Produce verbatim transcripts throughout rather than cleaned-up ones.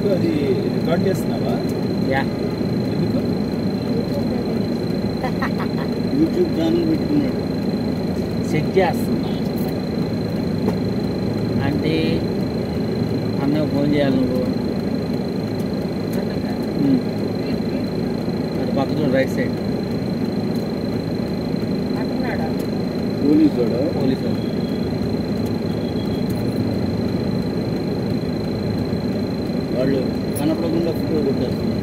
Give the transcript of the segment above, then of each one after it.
ఎందుకు అది రికార్డ్ చేస్తున్నావా? యా ఎందుకు? యూట్యూబ్ ఛానల్ పెట్టుకున్నాడు. సెట్ చేస్తున్నా అంటే అన్నకు ఫోన్ చేయాలి నువ్వు. అది పక్కన రైట్ సైడ్ పోలీసు వాడు పోలీసు వాళ్ళు కనపడకుండా ఫోటో కొట్టేస్తున్నారు.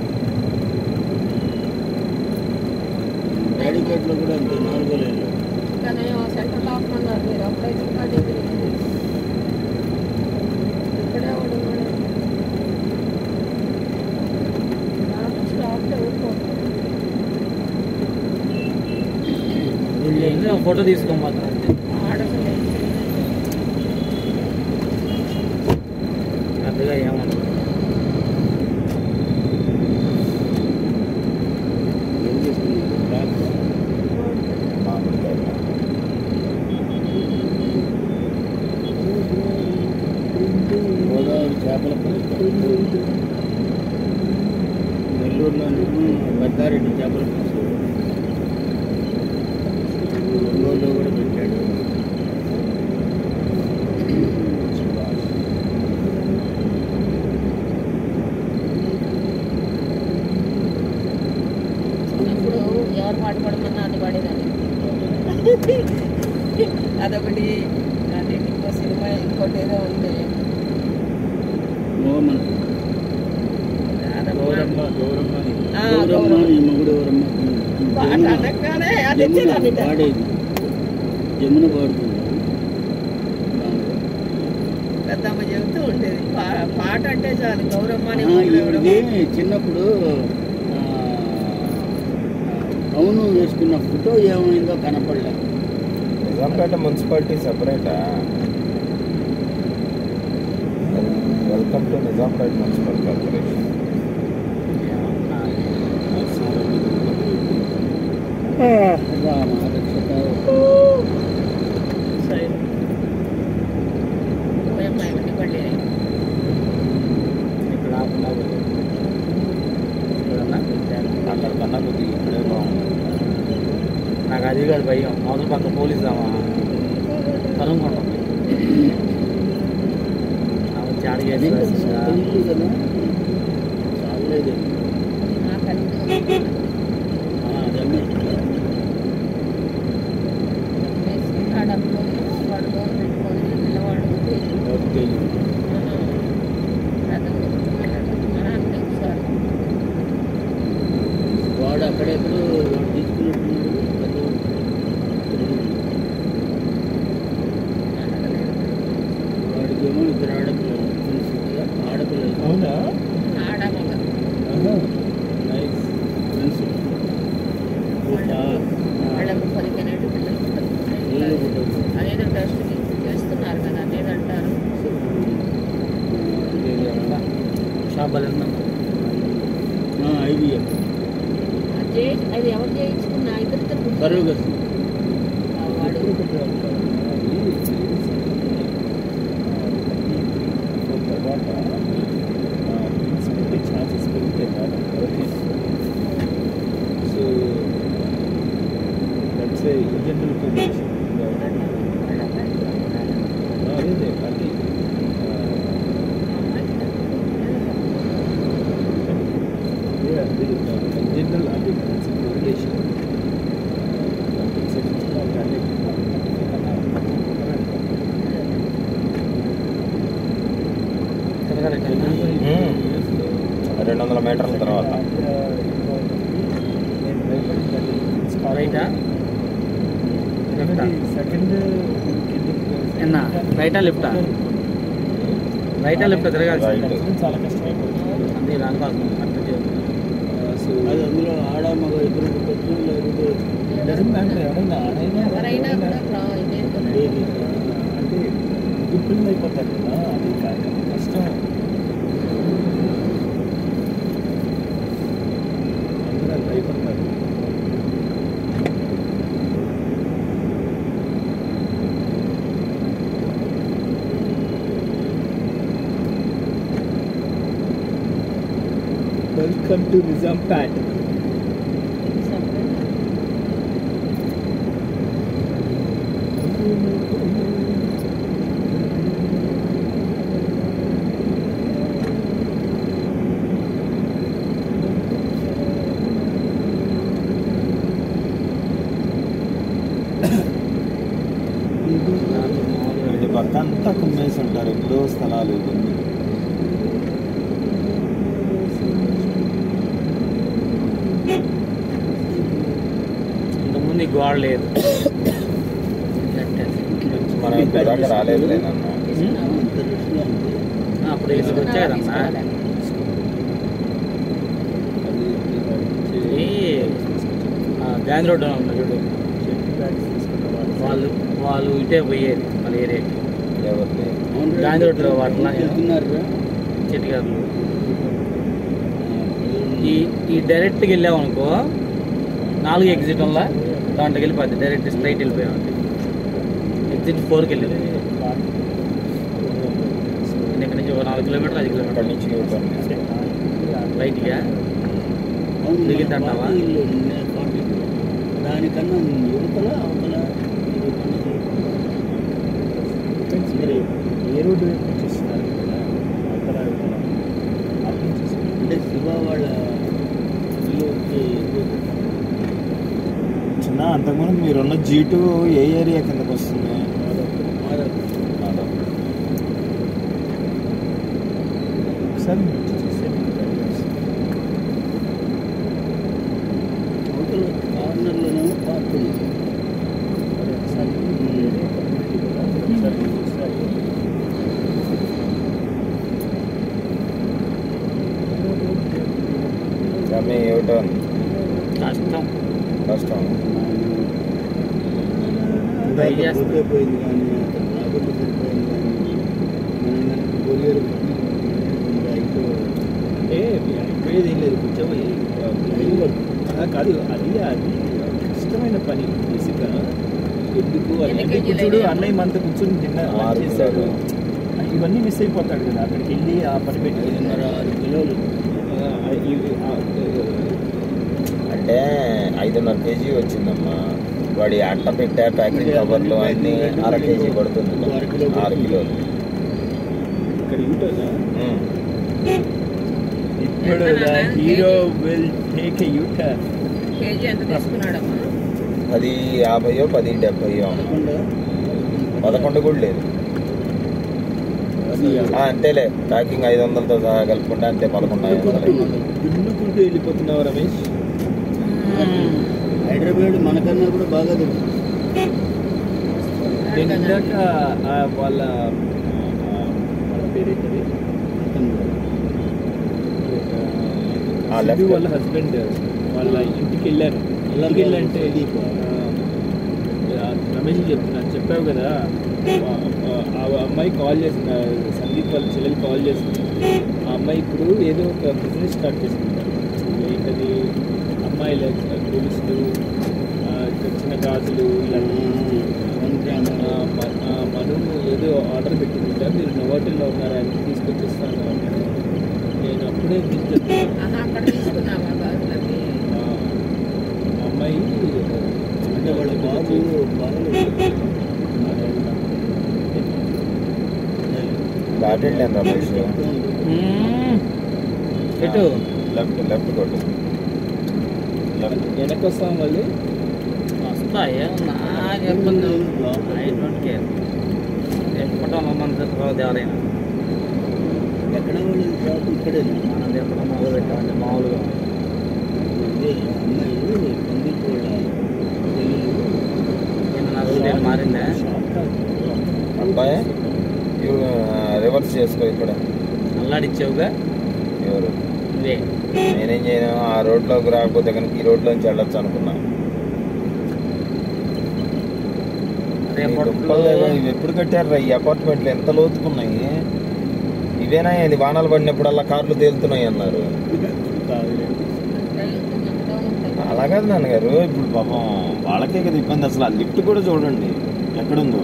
డాడీపేటలో కూడా అంతే నాలుగో లేదు. సెంటర్ లో ఆపమన్నారు మీరు. అప్పుడైతే ఇంకా డిగ్రీ ఇక్కడే వాడు స్టాప్ ఫోటో తీసుకోమాత్రం అంతే. ఆడసలే పెద్దగా ఏమన్నా ఏం చేస్తున్నారు? బ్లాక్ గోదావరి చేపల పులుసు, నెల్లూరులోని పెద్దారెడ్డి చేపల పులుసు, ఒంగోలులో కూడా పెట్టాడు. ఇప్పుడు ఎవరు పాట పడమన్నా అది పాడేదాన్ని. అదొకటి అది ఇంకో సినిమా ఇంకోటి ఏదో ఉంది. మోహమనసు గౌరమ్మ గౌరమ్మ అని. ఆ, గౌరమ్మ గౌరమ్మ. ఈ మొగుడు ఎవరమ్మ పాట అనగానే అది జమున వచ్చేదాన్ని. పాడేది. జమున పాడుతుంది. పెద్దమ్మ చెబుతూ ఉండేది పా- పాట అంటే చాలు గౌరమ్మ అని ఆ, ఊళ్ళో ఎవరో. ఈవిడిది చిన్నప్పుడు ఆ, అవును వేసుకున్న ఫోటో ఏమైందో కనపడలేదు. నిజాంపేట మున్సిపాలిటీ సెపరేటా? Welcome to Nizampet municipal corporation. సరే. ఓయమ్మ, ఇవన్నీ పడలేదు. ఇక్కడ ఆకుండా అక్కడ కన్నా కొద్దిగా ఇక్కడే బాగుంది. నాకు అది కాదు భయం. మొదలు పక్క పోలీసు రామా తరుముకుంటాం అదే కదా, ఇల్లు కదా, చాలేదు. నాకన్నీ అదన్నీ వేసి ఆడనుకొని వాడు లోన్ పెట్టుకొని పిల్లవాడు ఓకే. వాడు అక్కడెక్కడో వాడు తీసుకున్నట్టున్నాడు. వాడికి ఏమో ఇద్దరు ఆడపిల్లలు తెలుసు కదా, ఆడపిల్లలు. అవునా? ఆడమగ నైస్. ఫ్రెండ్స్ వాళ్ళకు పదిహేను ఏళ్ళు పిల్లలు అదేదో టెస్ట్ చేస్తున్నారు కదా లేదంటారు. షాప్ బలి ఐవీఎఫ్ అది చేయి- అది ఎవరు చేయించుకున్నా ఇద్దరిద్దరు సరోగసి. వాడు తర్వాత తీసుకుంటే ఛాన్సెస్ పెరుగుతాయి కదా. So that's a general condition. అదే అది జనరల్ అది రిలేషన్ రెండు వందల మీటర్ల తర్వాత రైటా సెకండ్ ఎన్న రైటా లెఫ్టా రైటా లెఫ్టా తిరగాలి చాలా కష్టమైపోతుంది. అంతే దానికోసం అర్థం చేయాలి. సో అది అందులో ఆడ మగ ఇద్దరు పుట్టచ్చు, లేకపోతే డజన్ మ్యాటర్ ఎవరైనా ఆడైనా ఎవరైనా కూడా ప్రా- ఇదేంటో ఏది. అంటే గుర్తులు అయిపోతారు కదా, అది కాదు కష్టం. అందరూ అది భయపడతారు. Welcome to Nizampet. ఇది పక్క అంతా కుమ్మేసి ఉంటారు ఎప్పుడో స్థలాలు ఇవన్నీ. ఇంతకుముందు ఈ గోడ లేదు. మనం ఇప్పుడు దాకా రాలేదు లేదన్నా. అప్పుడు ఇసుకు వచ్చాయి కదన్నా. ఈ గాంధీ రోడ్డు ఉంది చూడు, వాళ్ళు వాళ్ళు ఇటే పోయేది వాళ్ళ ఏరియాకి. ఎవరిని గాంధీ రోడ్లో వాటిలో వెళ్తున్నారా? చెట్టుగారులు ఈ ఈ డైరెక్ట్గా వెళ్ళామనుకో నాలుగు ఎగ్జిట్ వల్ల దాంట్లోకి వెళ్ళిపోద్ది. Direct straight వెళ్ళిపోయామండి. ఎగ్జిట్ ఫోర్కి వెళ్ళేది. నేను ఇక్కడ నుంచి ఒక నాలుగు కిలోమీటర్ ఐదు అక్కడి కిలోమీటర్ నుంచి యూటర్న్ రైట్గా అవును, దిగిద్ది మన అంటావా? పాత ఇల్లు ఉంది, పాత ఇల్లు. దానికన్నా యువతల అవతల ఇది పన్నది. మీరు ఏ రోడ్డు వైపు నుంచి ఇస్తున్నారు కదా, అక్కడ అటు నుంచి ఇస్తున్నారు. అంటే శివ వాళ్ళ ఇల్లు వచ్చి చిన్న అంతకుముందు మీరున్న జీటు ఏ ఏరియా కిందకు వస్తుంది? మాధవ్ మాధవ్. ఒకసారి నుంచి చూస్తే మీకు తెలుస్తుంది. అవతల కార్నర్లోనేమో పార్క్ ఉంది. అది ఒకసారి వేరే కమ్యూనిటీ కదా, అది ఒకసారి మీరు చూస్తే అయిపోతుంది. రమ్య యూటర్న్ కష్టం. కష్టం. ట్రై చేస్తా. పోతే పోయింది కానీ అతను రాబట్టి సరిపోయింది కానీ మనం కనుక కొరియర్ అయితే అంటే మీ అయిపోయేది ఏం లేదు, కూర్చోబోయి అలా కాదు. అది అది ఇష్టమైన పని బేసిక్గా. ఎందుకు అది ఎన్ని అంటే కేజీలు కూర్చోడు అయినాయి? అన్నయ్య మనతో కూర్చొని తిన్న ఆరు చేశాడు. కిలోలు. ఇవన్నీ మిస్ అయిపోతాడు కదా అక్కడికి వెళ్ళి ఆ పని పెట్టి. ఐదున్నర ఆరు కిలోలు ఆ, ఇవి- ఆ, అంటే ఐదున్నర కేజీ వచ్చిందమ్మా. వాడి అట్ట పెట్టా ప్యాకెట్ కవర్లు అన్ని అర కేజీ పడుతుంది. ఆరు కిలోలు. ఇక్కడ యూటర్న్ ఉమ్. ఇప్పుడు ఎంత నాన్న? Hero will take a U-turn. KG ఎంత తీసుకున్నాడమ్మా? పది యాభైయో పది డెబ్బైయో పదకొండు పదకొండు కూడా లేదు. ఆ, అంతేలే ప్యాకింగ్ ఐదు వందలతో సహా కలుపుకుంటే అంతే పదకొండు ఐదు వందలు. దున్నుకుంటూ వెళ్ళిపోతున్నావు రమేష్. హైదరాబాద్ మనకన్నా కూడా బాగా తెలుసు. నేను ఇందాక ఆ వాళ్ళ ఆ, వాళ్ళ పేరేంటది, అతను ఆ, సిద్ధు left. వాళ్ళ హస్బెండ్ వాళ్ళ ఇంటికి వెళ్ళాను. ఇంటికి వెళ్ళంటే రమేష్ చెప్తున్నా చెప్పావు కదా, ఆ ఆ అమ్మాయి కాల్ చేసిన సందీప్ వాళ్ళ చెల్లెలు కాల్ చేసింది. ఆ అమ్మాయి ఇప్పుడు ఏదో ఒక బిజినెస్ స్టార్ట్ చేసుకుంటారు. ఏంటది, అమ్మాయిల గొలుసులు, ఆ, చిన్న గాజులు ఇలాంటివి. వన్ గ్రామ్ ఆ, మ- ఆ, మను ఏదో ఆర్డర్ పెట్టింది కదా, మీరు నోవాటిల్లో ఉన్నారా అని తీసుకొచ్చేస్తాను అన్నాడు. నేను అప్పుడే తీసుకెళ్తున్నాను. ఆహా, అక్కడ తీసుకున్నావా గాజులవి? ఆ, ఆ అమ్మాయి అంటే వాళ్ళ బాబు బాగా దాటెళ్ళాను రమేష్. ఎటు లెఫ్ట్ లెఫ్ట్ కొట్టు. లెఫ్ట్. వెనక్కి వస్తాం మళ్ళీ. వస్తా ఏమన్నా ఇబ్బంది. I don't care. ఎప్పటం మన తర్వాత ఎవరైనా ఎక్కడ వాళ్ళు షాప్ ఇక్కడే మనం ఎప్పటం మొదలు పెట్టామంటే మామూలుగా అదే అమ్మాయి సందీప్ వాళ్ళ చెల్లెలు నేను నా రూట్ మారిందా? అబ్బాయి ఇవి, రివర్స్ చేసుకో ఇక్కడ. అల్లాడిచ్చావుగా ఎవరు? ఇవే నేనేం చేయను, ఆ రోడ్లోకి రాకపోతే కనుక ఈ రోడ్లోంచి వెళ్ళొచ్చు అనుకున్నా. రేపట్లో ఇవి ఎప్పుడు కట్టారు ఈ అపార్ట్మెంట్లు? ఎంత లోతుకున్నాయి ఇవేనా? ఇది వానాలు పడినప్పుడల్లా కార్లు తేలుతున్నాయి అన్నారు. అలా కాదు నాన్నగారు, ఇప్పుడు పాపం వాళ్ళకే కదా ఇబ్బంది. అసలు ఆ లిఫ్ట్ కూడా చూడండి ఎక్కడుందో.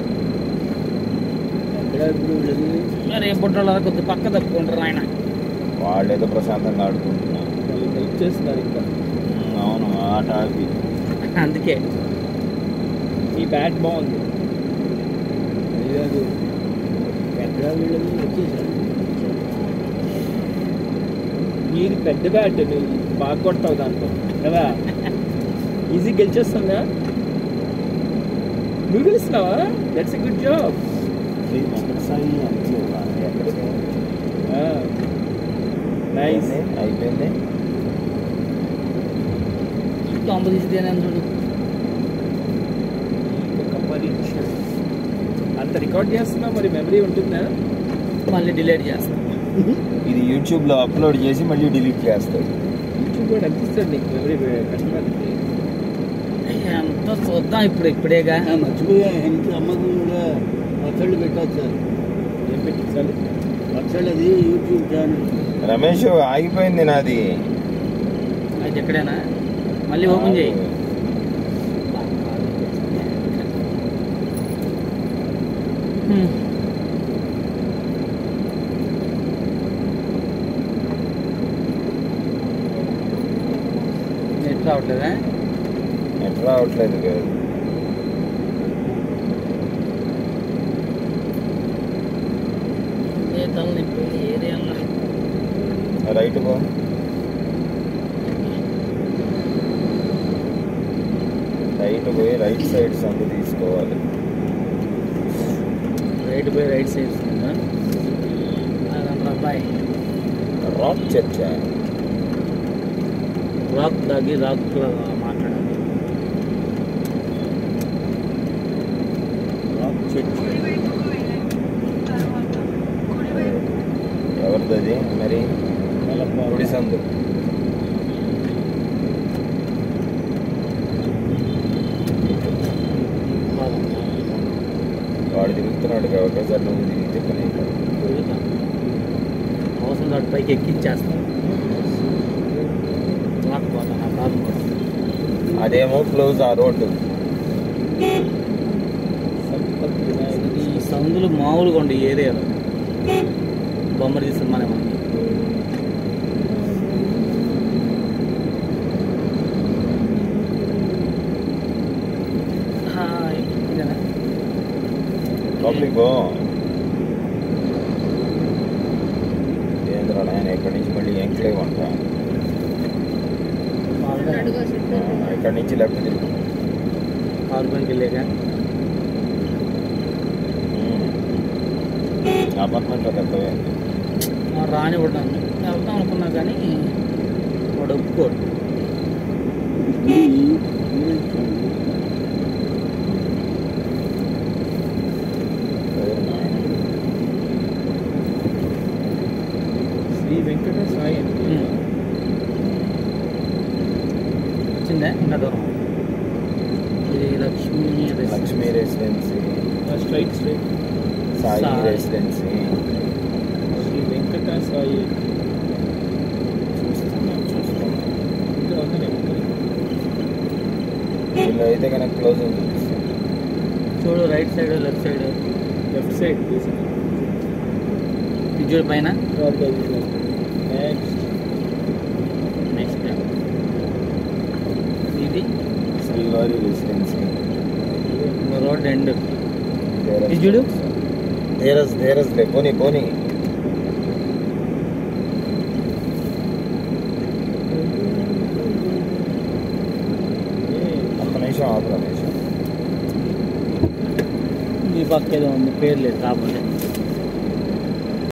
ఎక్కడ ఇప్పుడు వెళ్ళి రేపట్లో కొద్ది పక్క తప్పుకుంటారు ఆయన. వాళ్ళు ఏదో ప్రశాంతంగా ఆడుకుంటున్నారు. వాళ్ళు హెల్ప్ చేస్తున్నారు ఇంకా. ఉమ్, అవును ఆట ఆపి అందుకే ఈ బ్యాట్ బాగుంది. అది కాదు పెద్ద వీళ్ళని వచ్చేసారు. నీది పెద్ద బ్యాట్, నువ్వు బాగా కొడతావు దాంట్లో కదా. ఈజీ గెలిచేస్తుందా? నువ్వు గెలుస్తున్నావా? That's a good job. Sri Venkatasai అంతే ఎక్కడికి నైస్. అయిపోయింది. కాంపిటీషన్ చూడు అంత రికార్డ్ చేస్తున్నా మరి మెమరీ ఉంటుందా? మళ్ళీ డిలీట్ చేస్తాం. ఇది యూట్యూబ్లో అప్లోడ్ చేసి మళ్ళీ డిలీట్ చేస్తారు. యూట్యూబ్ కూడా అనిపిస్తుంది నీకు మెమరీ కష్టపడితే. ఎంత చూద్దాం ఇప్పుడు ఇప్పుడేగా. ఆ, మర్చిపోయా ఎంత అమ్మకు కూడా పచ్చళ్ళు పెట్టచ్చు సార్. ఏం పెట్టించాలి? పచ్చళ్ళు అది యూట్యూబ్ ఛానల్. రమేష్ ఆగిపోయింది నాది. అయితే ఎక్కడైనా మళ్ళీ ఓపెన్ చేయి. నెట్ రావట్లేదా? నెట్ రావట్లేదు కదా. ఏ తలనొప్పి ఏరియాలో రైట్ పో. రైట్ పోయి రైట్ సైడ్ సందు తీసుకోవాలి. రైట్ బై రైట్ సైడ్ అబ్బాయి రాక్ చర్చ. రాక్ దాగి రాక్ మాట్లాడాలి. రాక్ చర్చ ఎవరిది మరి? గుడి సందు. వాడు తిరుగుతున్నాడు ఒకేసారి నువ్వు తిరిగితే పని అయిపోతుంది. అవసరం దాటి పైకి ఎక్కించేస్తాను. రాకపోతాను ఆ ప్రాబ్లం కూడా. అదేమో క్లోజ్ ఆ రోడ్డు. ఈ సౌండ్లు మామూలుగా ఉండే ఈ ఏరియాలో బొమ్మలు తీసుకున్నానే మనం. పబ్లిక్ పో. ఏంద్రా నాయన ఇక్కడి నుంచి మళ్ళీ ఎంక్లేవ్ అంటా. అడుగు సిద్ధు. ఇక్కడి నుంచి లెఫ్ట్ తిరుగు. ఆరుపనికి వెళ్ళాక అపార్ట్మెంట్లో పెద్దవే. రాని పడ్డాను వెళ్తాం అనుకున్నా కానీ వాడు ఒప్పుకోడు. శ్రీ వెంకట సాయి వచ్చిందా ఇంకా దూరం? ఇది Lakshmi Lakshmi residency, straight straight Sai Sai. Residency. Sri Venkata Sai చూస్తున్నాం చూస్తున్నాం. ఇంకా ఉందనే వీళ్ళు అయితే కనుక క్లోజ్ అని చూపిస్తాం. చూడు right side left side left side చూడు పైన. నెక్స్ట్ నెక్స్ట్ ఇది శ్రీవారి రెసిడెన్సీ. Road end. ఇది చూడు. ధీరస్ ధీరస్ లే పోనీ పోనీ. ఒక్క నిమిషం ఆపు రమేష్. ఈ పక్క ఏదో ఉంది పేరు లేదు కాకపోతే